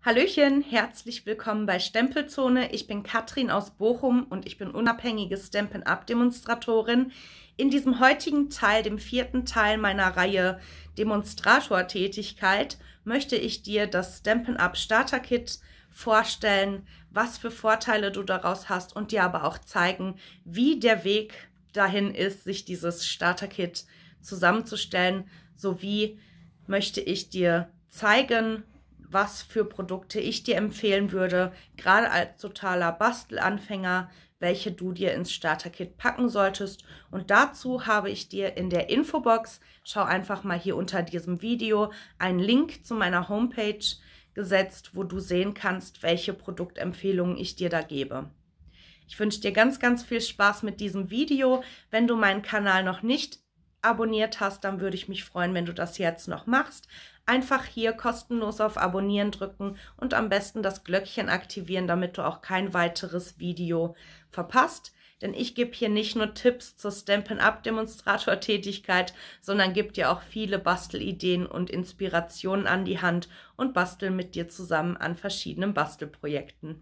Hallöchen, herzlich willkommen bei Stempelzone. Ich bin Katrin aus Bochum und ich bin unabhängige Stampin'-Up-Demonstratorin. In diesem heutigen Teil, dem 4. Teil meiner Reihe Demonstrator-Tätigkeit, möchte ich dir das Stampin'-Up Starter-Kit vorstellen, was für Vorteile du daraus hast und dir aber auch zeigen, wie der Weg dahin ist, sich dieses Starter-Kit zusammenzustellen, sowie möchte ich dir zeigen, was für Produkte ich dir empfehlen würde, gerade als totaler Bastelanfänger, welche du dir ins Starter-Kit packen solltest. Und dazu habe ich dir in der Infobox, schau einfach mal hier unter diesem Video, einen Link zu meiner Homepage gesetzt, wo du sehen kannst, welche Produktempfehlungen ich dir da gebe. Ich wünsche dir ganz, ganz viel Spaß mit diesem Video. Wenn du meinen Kanal noch nicht abonniert hast, dann würde ich mich freuen, wenn du das jetzt noch machst. Einfach hier kostenlos auf Abonnieren drücken und am besten das Glöckchen aktivieren, damit du auch kein weiteres Video verpasst. Denn ich gebe hier nicht nur Tipps zur Stampin'-Up-Demonstrator-Tätigkeit, sondern gebe dir auch viele Bastelideen und Inspirationen an die Hand und bastel mit dir zusammen an verschiedenen Bastelprojekten.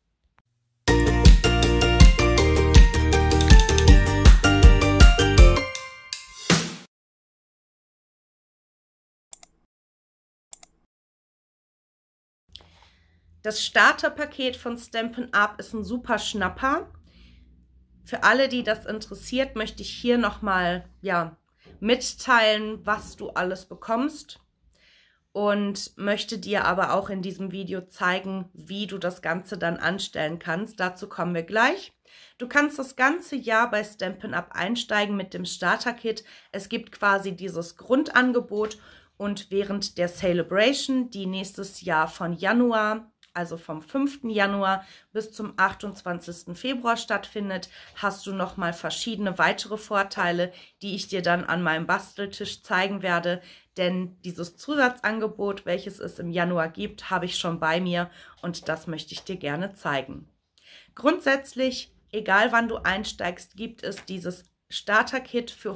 Das Starterpaket von Stampin' Up ist ein super Schnapper. Für alle, die das interessiert, möchte ich hier nochmal mitteilen, was du alles bekommst. Und möchte dir aber auch in diesem Video zeigen, wie du das Ganze dann anstellen kannst. Dazu kommen wir gleich. Du kannst das ganze Jahr bei Stampin' Up einsteigen mit dem Starter-Kit. Es gibt quasi dieses Grundangebot und während der Celebration, die nächstes Jahr von Januar, also vom 5. Januar bis zum 28. Februar stattfindet, hast du nochmal verschiedene weitere Vorteile, die ich dir dann an meinem Basteltisch zeigen werde. Denn dieses Zusatzangebot, welches es im Januar gibt, habe ich schon bei mir und das möchte ich dir gerne zeigen. Grundsätzlich, egal wann du einsteigst, gibt es dieses Starter-Kit für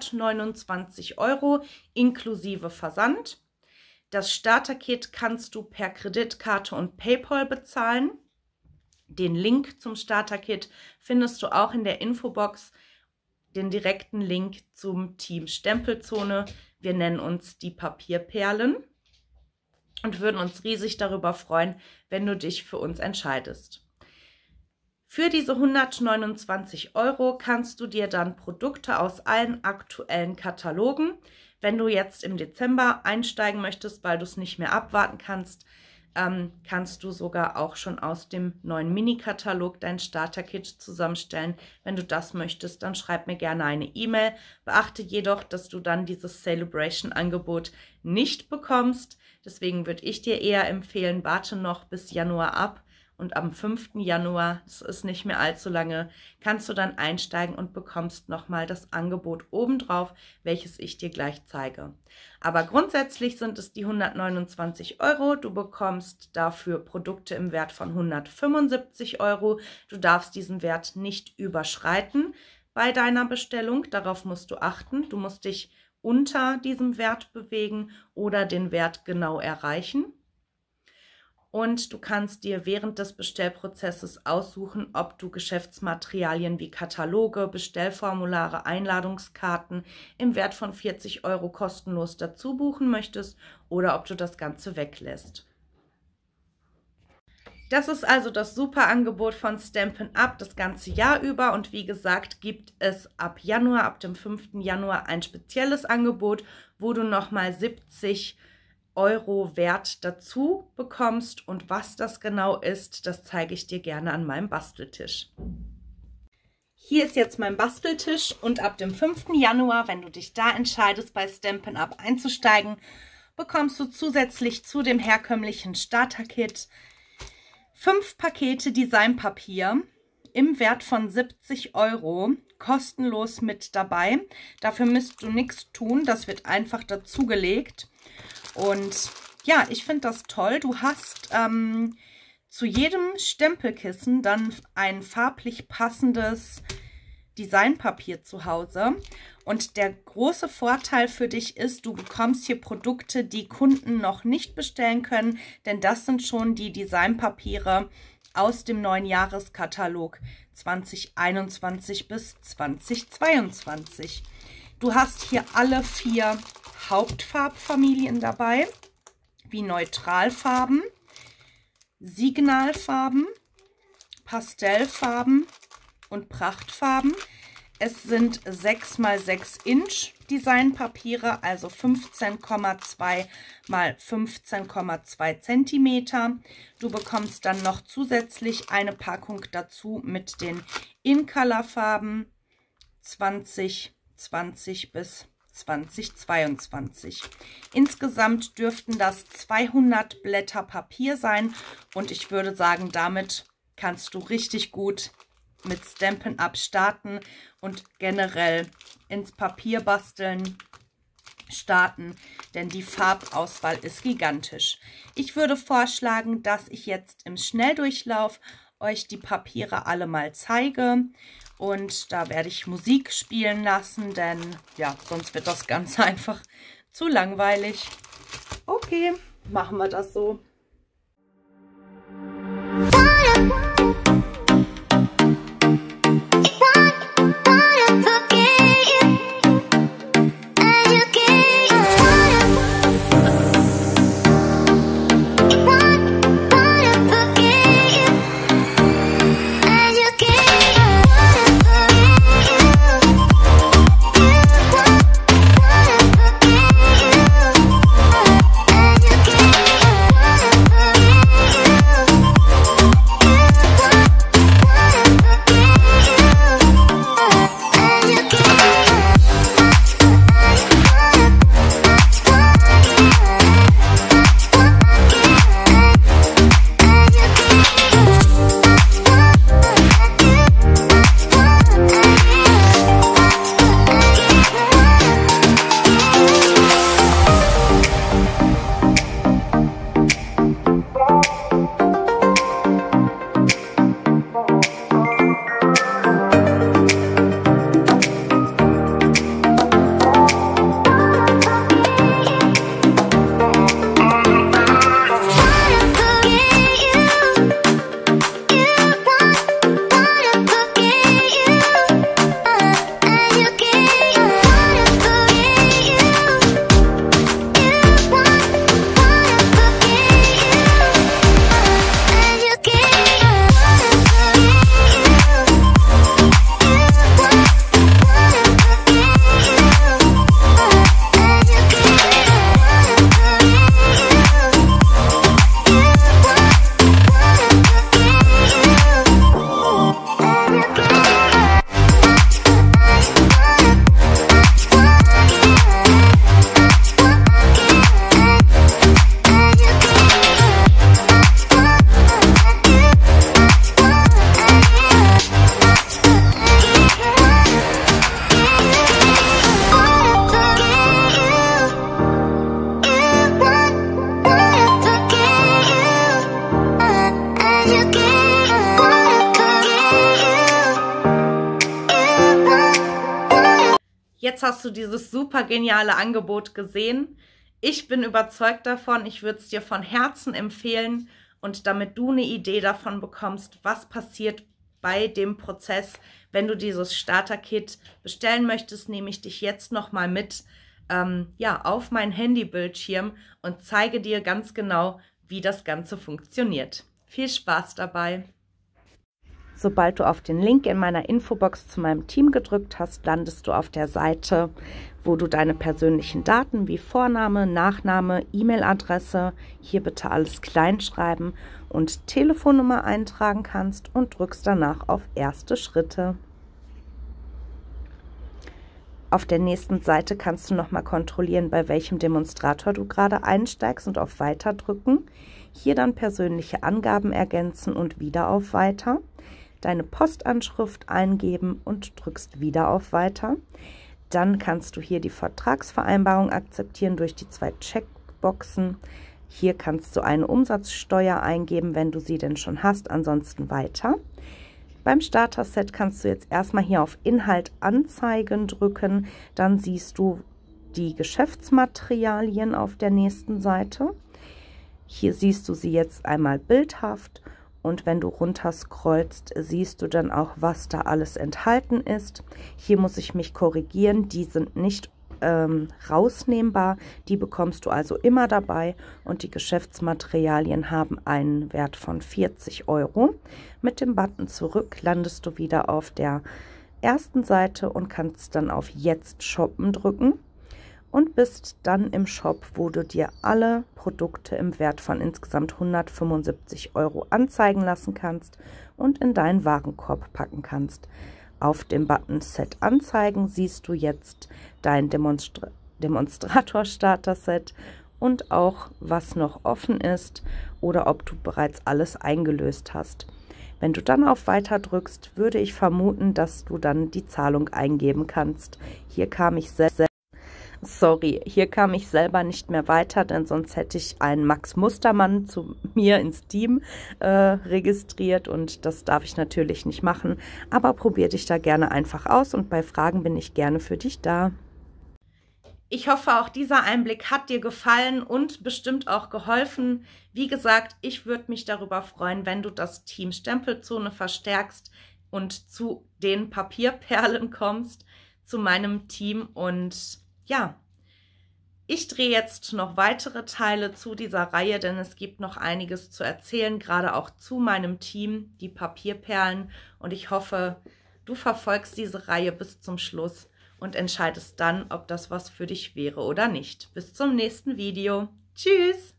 129 € inklusive Versand. Das Starter-Kit kannst du per Kreditkarte und PayPal bezahlen. Den Link zum Starter-Kit findest du auch in der Infobox, den direkten Link zum Team Stempelzone. Wir nennen uns die Papierperlen und würden uns riesig darüber freuen, wenn du dich für uns entscheidest. Für diese 129 € kannst du dir dann Produkte aus allen aktuellen Katalogen. Wenn du jetzt im Dezember einsteigen möchtest, weil du es nicht mehr abwarten kannst, kannst du sogar auch schon aus dem neuen Mini-Katalog dein Starter-Kit zusammenstellen. Wenn du das möchtest, dann schreib mir gerne eine E-Mail. Beachte jedoch, dass du dann dieses Celebration-Angebot nicht bekommst. Deswegen würde ich dir eher empfehlen, warte noch bis Januar ab. Und am 5. Januar, das ist nicht mehr allzu lange, kannst du dann einsteigen und bekommst nochmal das Angebot obendrauf, welches ich dir gleich zeige. Aber grundsätzlich sind es die 129 €. Du bekommst dafür Produkte im Wert von 175 €. Du darfst diesen Wert nicht überschreiten bei deiner Bestellung. Darauf musst du achten. Du musst dich unter diesem Wert bewegen oder den Wert genau erreichen. Und du kannst dir während des Bestellprozesses aussuchen, ob du Geschäftsmaterialien wie Kataloge, Bestellformulare, Einladungskarten im Wert von 40 € kostenlos dazu buchen möchtest oder ob du das Ganze weglässt. Das ist also das super Angebot von Stampin' Up das ganze Jahr über und wie gesagt gibt es ab Januar, ab dem 5. Januar ein spezielles Angebot, wo du nochmal 70 € Wert dazu bekommst und was das genau ist, das zeige ich dir gerne an meinem Basteltisch. Hier ist jetzt mein Basteltisch und ab dem 5. Januar, wenn du dich da entscheidest, bei Stampin' Up einzusteigen, bekommst du zusätzlich zu dem herkömmlichen Starter-Kit 5 Pakete Designpapier im Wert von 70 € kostenlos mit dabei. Dafür musst du nichts tun, das wird einfach dazugelegt. Und ja, ich finde das toll. Du hast zu jedem Stempelkissen dann ein farblich passendes Designpapier zu Hause. Und der große Vorteil für dich ist, du bekommst hier Produkte, die Kunden noch nicht bestellen können, denn das sind schon die Designpapiere aus dem neuen Jahreskatalog 2021 bis 2022. Du hast hier alle 4 Hauptfarbfamilien dabei, wie Neutralfarben, Signalfarben, Pastellfarben und Prachtfarben. Es sind 6 x 6 Inch Designpapiere, also 15,2 x 15,2 Zentimeter. Du bekommst dann noch zusätzlich eine Packung dazu mit den In-Color-Farben 2020 bis 2022. Insgesamt dürften das 200 Blätter Papier sein und ich würde sagen, damit kannst du richtig gut mit Stampin' Up starten und generell ins Papierbasteln starten, denn die Farbauswahl ist gigantisch. Ich würde vorschlagen, dass ich jetzt im Schnelldurchlauf euch die Papiere alle mal zeige und da werde ich Musik spielen lassen, denn ja, sonst wird das Ganze einfach zu langweilig. Okay, machen wir das so. Jetzt hast du dieses super geniale Angebot gesehen. Ich bin überzeugt davon, ich würde es dir von Herzen empfehlen und damit du eine Idee davon bekommst, was passiert bei dem Prozess, wenn du dieses Starter-Kit bestellen möchtest, nehme ich dich jetzt nochmal mit auf meinen Handybildschirm und zeige dir ganz genau, wie das Ganze funktioniert. Viel Spaß dabei! Sobald du auf den Link in meiner Infobox zu meinem Team gedrückt hast, landest du auf der Seite, wo du deine persönlichen Daten wie Vorname, Nachname, E-Mail-Adresse, hier bitte alles klein schreiben und Telefonnummer eintragen kannst und drückst danach auf Erste Schritte. Auf der nächsten Seite kannst du nochmal kontrollieren, bei welchem Demonstrator du gerade einsteigst und auf Weiter drücken. Hier dann persönliche Angaben ergänzen und wieder auf Weiter. Deine Postanschrift eingeben und drückst wieder auf Weiter. Dann kannst du hier die Vertragsvereinbarung akzeptieren durch die 2 Checkboxen. Hier kannst du eine Umsatzsteuer eingeben, wenn du sie denn schon hast, ansonsten weiter. Beim Starter-Set kannst du jetzt erstmal hier auf Inhalt anzeigen drücken. Dann siehst du die Geschäftsmaterialien auf der nächsten Seite. Hier siehst du sie jetzt einmal bildhaft. Und wenn du runter scrollst, siehst du dann auch, was da alles enthalten ist. Hier muss ich mich korrigieren, die sind nicht rausnehmbar. Die bekommst du also immer dabei und die Geschäftsmaterialien haben einen Wert von 40 €. Mit dem Button zurück landest du wieder auf der ersten Seite und kannst dann auf Jetzt shoppen drücken. Und bist dann im Shop, wo du dir alle Produkte im Wert von insgesamt 175 € anzeigen lassen kannst und in deinen Warenkorb packen kannst. Auf dem Button Set anzeigen siehst du jetzt dein Demonstrator-Starter-Set und auch, was noch offen ist oder ob du bereits alles eingelöst hast. Wenn du dann auf Weiter drückst, würde ich vermuten, dass du dann die Zahlung eingeben kannst. Hier kam ich selber nicht mehr weiter, denn sonst hätte ich einen Max Mustermann zu mir ins Team registriert und das darf ich natürlich nicht machen. Aber probier dich da gerne einfach aus und bei Fragen bin ich gerne für dich da. Ich hoffe, auch dieser Einblick hat dir gefallen und bestimmt auch geholfen. Wie gesagt, ich würde mich darüber freuen, wenn du das Team Stempelzone verstärkst und zu den Papierperlen kommst, zu meinem Team. Und ja, ich drehe jetzt noch weitere Teile zu dieser Reihe, denn es gibt noch einiges zu erzählen, gerade auch zu meinem Team, die Papierperlen. Und ich hoffe, du verfolgst diese Reihe bis zum Schluss und entscheidest dann, ob das was für dich wäre oder nicht. Bis zum nächsten Video. Tschüss!